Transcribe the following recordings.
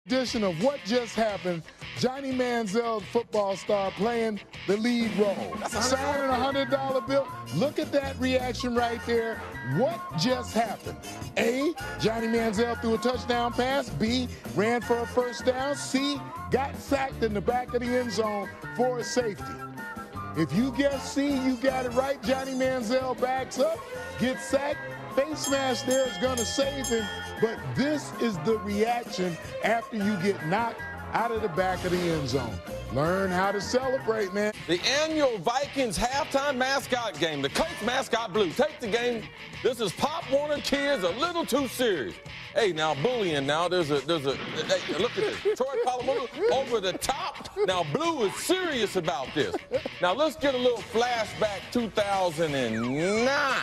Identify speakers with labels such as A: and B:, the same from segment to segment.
A: Edition of What Just Happened, Johnny Manziel, football star, playing the lead role. Signing a $100 bill. Look at that reaction right there. What just happened? A, Johnny Manziel threw a touchdown pass. B, ran for a first down. C, got sacked in the back of the end zone for a safety. If you guess C, you got it right. Johnny Manziel backs up, gets sacked. Face smash there is going to save him, but this is the reaction after you get knocked out of the back of the end zone. Learn how to celebrate, man.
B: The annual Vikings halftime mascot game. The Colts mascot blue. Take the game. This is Pop Warner Kids a little too serious. Hey, now bullying. Now there's a. Hey, look at this. Troy Polamalu over the top. Now Blue is serious about this. Now let's get a little flashback. 2009.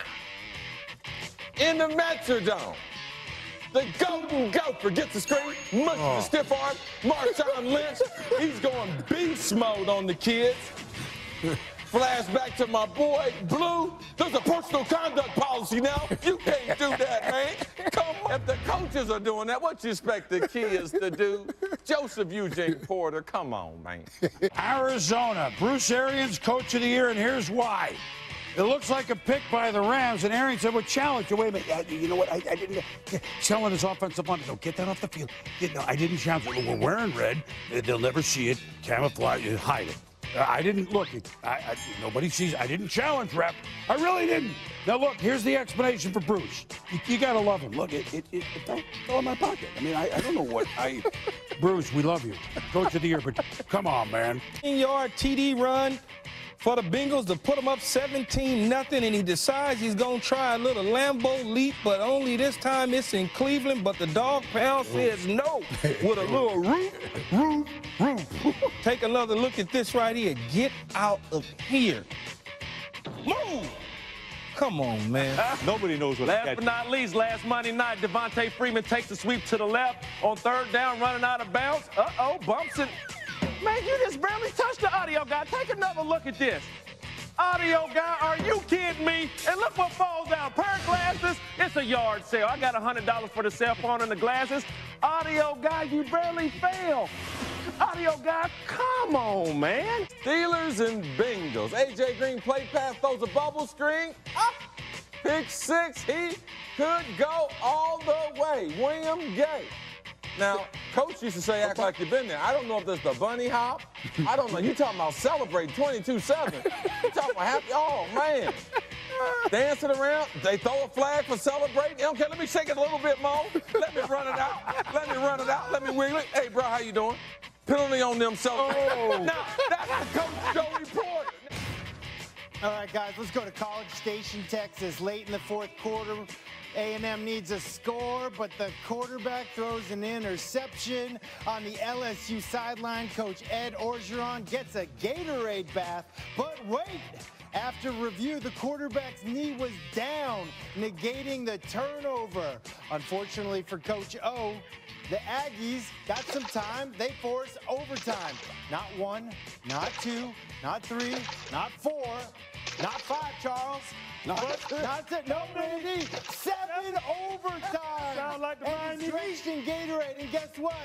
B: In the Metrodome, the Golden Gopher gets the screen, mushes the stiff arm, Marshawn Lynch, he's going beast mode on the kids. Flashback to my boy, Blue, there's a personal conduct policy now. You can't do that, man. Come on. If the coaches are doing that, what you expect the kids to do? Joseph Eugene Porter, come on, man.
C: Arizona, Bruce Arians, Coach of the Year, and here's why. It looks like a pick by the Rams, and Arians said, well, challenge. Wait a minute. You know what? I didn't. Telling his offensive line, no, get that off the field. No, I didn't challenge it. We're wearing red. They'll never see it. Camouflage, hide it. I didn't look. Nobody sees. I didn't challenge, rep. I really didn't. Now, look, here's the explanation for Bruce. You got to love him. Look, it fell in my pocket. I mean, I don't know what. Bruce, we love you. Coach of the Year, but come on, man.
D: 10-yard TD run for the Bengals to put them up 17-0, and he decides he's going to try a little Lambeau leap, but only this time it's in Cleveland, but the dog pound says no with a little roof. Take another look at this right here. Get out of here. Move! Come on, man.
E: Nobody knows what
F: Last but not least, last Monday night, Devontae Freeman takes the sweep to the left on third down, running out of bounds. Bumps it. Man, you just barely touched the audio guy. Take another look at this. Audio guy, are you kidding me? And look what falls down. Pair of glasses, it's a yard sale. I got $100 for the cell phone and the glasses. Audio guy, you barely fail. Audio guy, come on, man.
B: Steelers and Bengals. A.J. Green play pass, throws a bubble screen. Up. Pick six. He could go all the way. William Gay. Now, Coach used to say, act like you've been there. I don't know if there's the bunny hop. I don't know. You talking about celebrate 22-7. You talking about happy, oh, man. Dancing around. They throw a flag for celebrating. Okay, let me shake it a little bit more. Let me run it out. Let me run it out. Let me wiggle it. Hey, bro, how you doing? Penalty on them, so. Oh. Now, that's the Coach Joey Porter.
G: All right, guys, let's go to College Station, Texas. Late in the fourth quarter, A&M needs a score, but the quarterback throws an interception on the LSU sideline. Coach Ed Orgeron gets a Gatorade bath, but wait. After review, the quarterback's knee was down, negating the turnover. Unfortunately for Coach O, the Aggies got some time. They force overtime. Not one, not two, not three, not four, not five, Charles. Not six, no, baby. 7 overtime.
F: Sound like the
G: and drenching Gatorade. And guess what?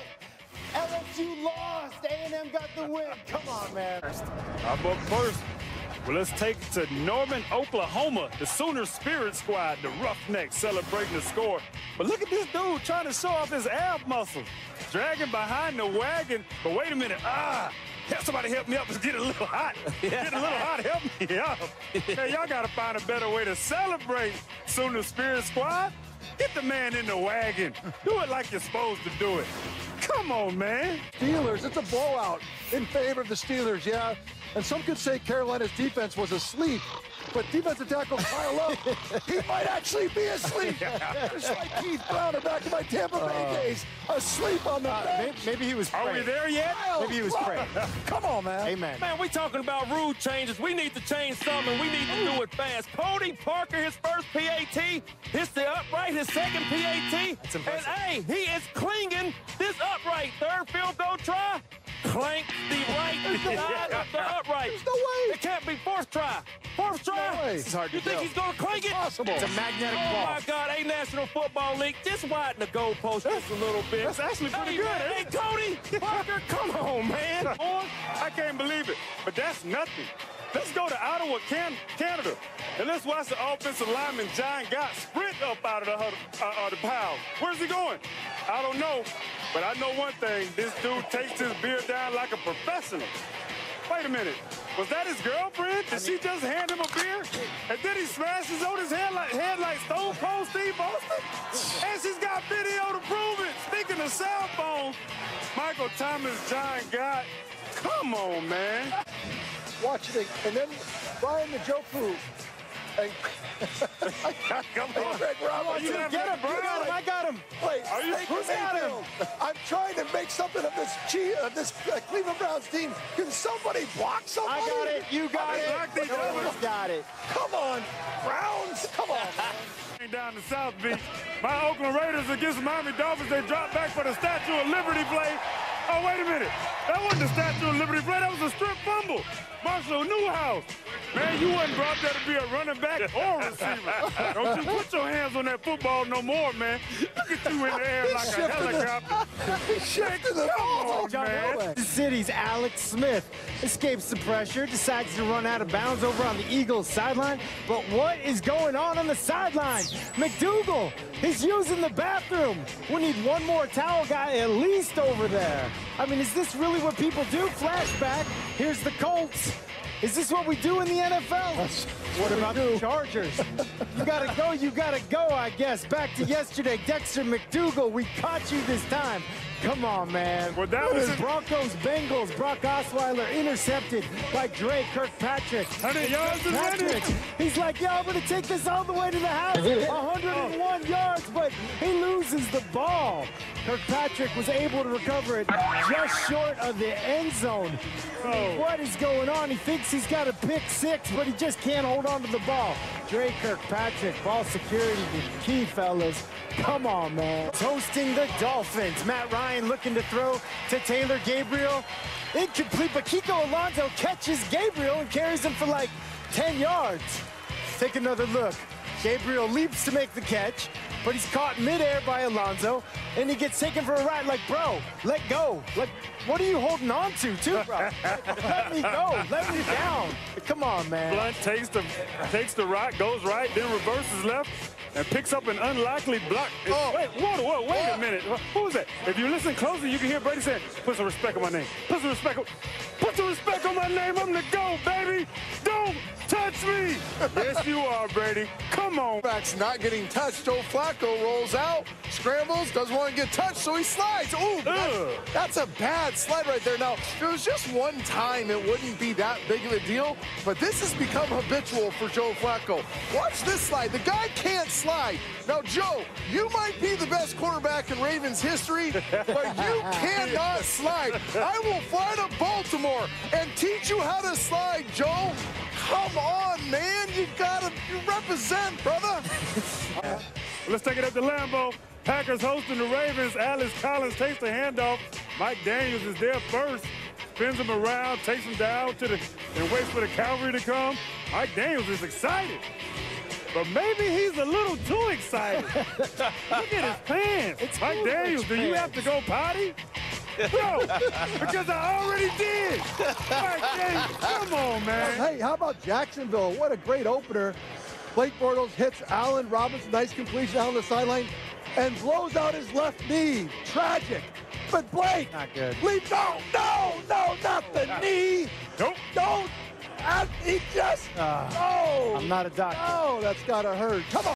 G: LSU lost. A&M got the win. Come on, man.
E: I'm up first. Well, let's take it to Norman, Oklahoma. The Sooner Spirit Squad, the Roughnecks celebrating the score. But look at this dude trying to show off his ab muscles. Dragging behind the wagon. But wait a minute. Somebody help me up. It's getting a little hot. Getting a little hot. Help me up. Hey, y'all got to find a better way to celebrate, Sooner Spirit Squad. Get the man in the wagon. Do it like you're supposed to do it. Come on, man.
H: Steelers, it's a blowout in favor of the Steelers, yeah. And some could say Carolina's defense was asleep, but defensive tackle Kyle Love, he might actually be asleep. Just like Keith Brown back in my Tampa Bay days, asleep on the bench.
G: Maybe he was praying.
E: Are we there yet?
G: Maybe he was praying.
H: Come on, man.
G: Amen.
F: Man, we talking about rule changes. We need to change something. We need to do it fast. Cody Parker, his first PAT, hits the upright, his second PAT.
G: That's impressive.
F: And, hey, he is clinging this upright. Third field goal try. Clank the right side of the upright.
H: There's no way.
F: It can't be fourth try. Fourth try.
H: No way.
G: It's hard to
F: You think
G: do.
F: he's going to clank it?
H: Possible.
G: It's a magnetic ball.
F: Oh, my God. National Football League, just widen the goalpost just a little bit.
E: That's actually pretty
F: Hey,
E: good,
F: man,
E: ain't
F: hey,
E: it?
F: Cody,
E: Parker, come on, man. I can't believe it. But that's nothing. Let's go to Ottawa, Canada, and let's watch the offensive lineman, John Gott, sprint up out of the pile. Where's he going? I don't know, but I know one thing. This dude takes his beard down like a professional. Wait a minute. Was that his girlfriend? Did she just hand him a beer? And then he smashes on his head like Stone Cold Steve Austin? And she's got video to prove it. Speaking of cell phones, Michael Thomas, John Gott. Come on, man.
H: Watching it, and then Brian Njoku. And
E: Come on,
H: Greg Roberts.
E: You get him, bro.
G: I got him.
H: Wait,
G: Who's got him?
H: I'm trying to make something of this Cleveland Browns team. Can somebody block somebody?
G: I got it. You got it.
E: blocked each
G: No
E: other.
G: one's got it.
H: Come on, Browns. Come on.
E: Down the South Beach. My Oakland Raiders against the Miami Dolphins. They dropped back for the Statue of Liberty play. Oh, wait a minute. That wasn't the Statue of Liberty play. That was a strip fumble. Marshall Newhouse. Man, you wasn't brought there to be a running back or a receiver. Don't you put your hands on that football no more, man. Look at you in the air like a helicopter. Shake the ball, man.
G: Kansas City's Alex Smith escapes the pressure, decides to run out of bounds over on the Eagles sideline. But what is going on the sideline? McDougal, he's using the bathroom. We need one more towel guy at least over there. I mean, is this really what people do? Flashback. Here's the Colts. Is this what we do in the NFL? What about the Chargers? You gotta go, I guess. Back to yesterday, Dexter McDougal, we caught you this time. Come on, man.
E: Well, that was
G: Broncos, Bengals. Brock Osweiler intercepted by Dre Kirkpatrick.
E: 100 yards and
G: Kirkpatrick, he's like, yo, I'm gonna take this all the way to the house. 101 yards, but he loses the ball. Kirkpatrick was able to recover it just short of the end zone. What is going on? He thinks he's got a pick six, but he just can't hold on to the ball. Dre Kirkpatrick, ball security is key, fellas. Come on, man. Toasting the Dolphins. Matt Ryan looking to throw to Taylor Gabriel. Incomplete, but Kiko Alonso catches Gabriel and carries him for like 10 yards. Take another look. Gabriel leaps to make the catch, but he's caught midair by Alonso, and he gets taken for a ride. Like, bro, let go. Like, what are you holding on to, too, bro? Let me go. Let me down. Come on, man.
E: Blunt takes the rock, goes right, then reverses left, and picks up an unlikely block. Wait a minute. Who was that? If you listen closely, you can hear Brady saying, put some respect on my name. Put some respect on my name. I'm the GOAT, baby. Don't touch me. Yes, you are, Brady. Come on.
I: Back's not getting touched. Joe Flacco rolls out, scrambles, doesn't want to get touched, so he slides. Ooh, that's a bad slide right there. Now, if it was just one time, it wouldn't be that big of a deal, but this has become habitual for Joe Flacco. Watch this slide. The guy can't slide. Now, Joe, you might be the best quarterback in Ravens history, but you cannot slide. I will fly to Baltimore and teach you how to slide, Joe. Come on, man. You represent, brother.
E: Let's take it up to Lambeau. Packers hosting the Ravens. Alex Collins takes the handoff. Mike Daniels is there first. Spins him around, takes him down and waits for the cavalry to come. Mike Daniels is excited. But maybe he's a little too excited. Look at his pants. Mike Daniels, do you have to go potty? No, because I already did. Mike Daniels, come on, man.
H: Hey, how about Jacksonville? What a great opener. Blake Bortles hits Allen Robinson, nice completion out on the sideline, and blows out his left knee. Tragic. But Blake,
G: not good.
H: Not the knee.
E: Nope.
H: Don't. He just,
G: I'm not a doctor.
H: Oh, that's gotta hurt. Come on.